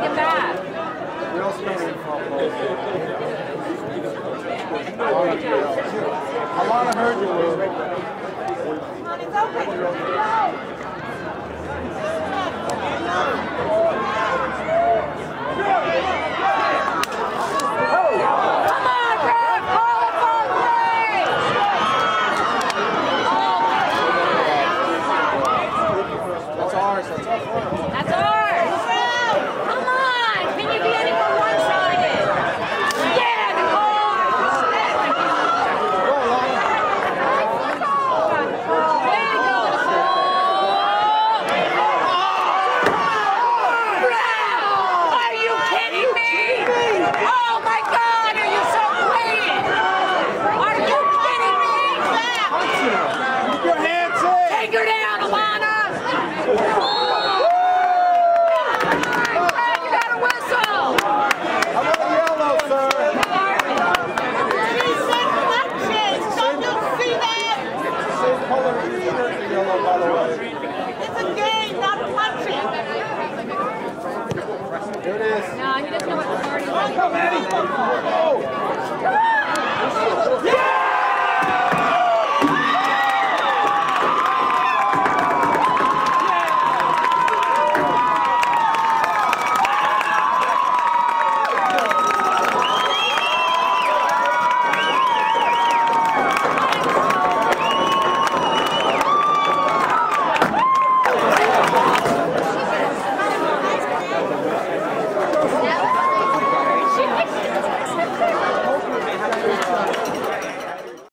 him back. Alana heard you. Come on, it's open. That's ours. Come on. Can you be any more one-sided? Yeah, Nicole. Way to go, Nicole. Are you kidding me? Oh my God, are you so clean? Are you kidding me? Keep your hands in. Take her down, Alana. It's a game, not punching. Here it is. No, he doesn't know what the party is. Come, Eddie. Go. Yeah!